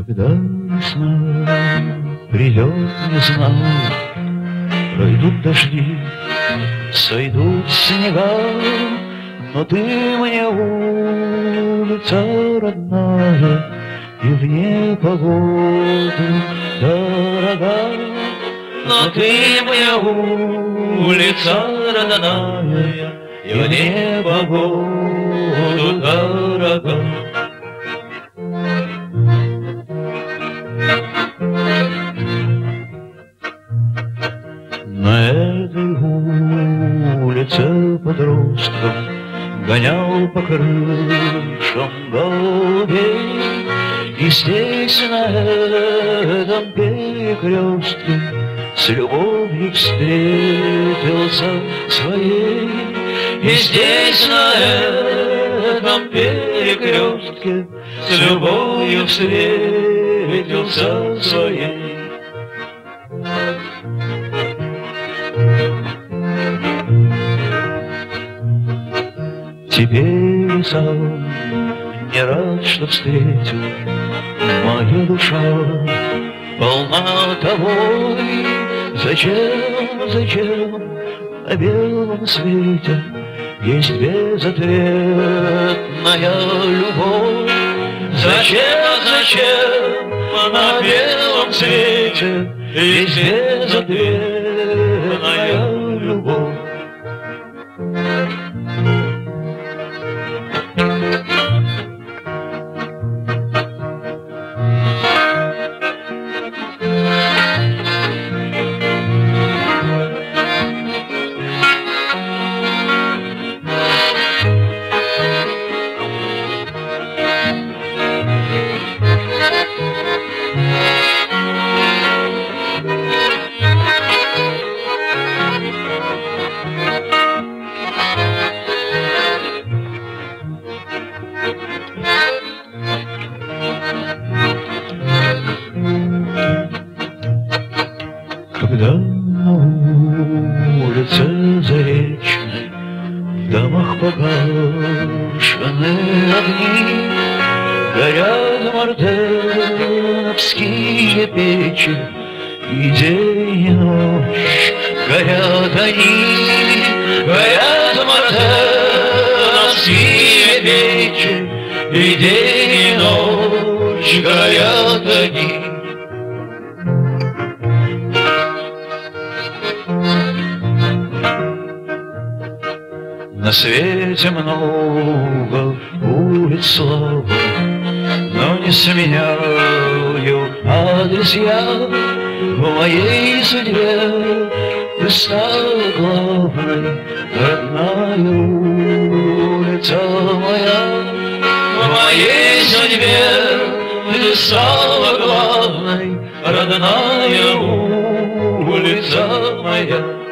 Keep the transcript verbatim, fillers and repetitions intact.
Когда весна придет, не знаю, пройдут дожди, сойдут снега, но ты мне улица родная, и в непогоду дорога. Но ты мне улица родная, и в непогоду дорога. На этой улице подростков гонял по крышам голубей, и здесь, на этом перекрестке, с любовью встретился своей. И здесь, на этом перекрестке, с любовью встретился своей. Теперь сам не рад, что встретил, моя душа полна тобой. Зачем, зачем на белом свете есть безответная любовь? Зачем, зачем на белом свете есть безответная любовь? Когда на улице Заречной в домах погашены огни, горят мартеновские печи, и день и ночь горят они, горят мартеновские печи, и день и ночь горят они. На свете много улиц славы, но не сменяю адрес я. В моей судьбе ты стала главной, родная улица моя. В моей судьбе ты стала главной, родная улица моя.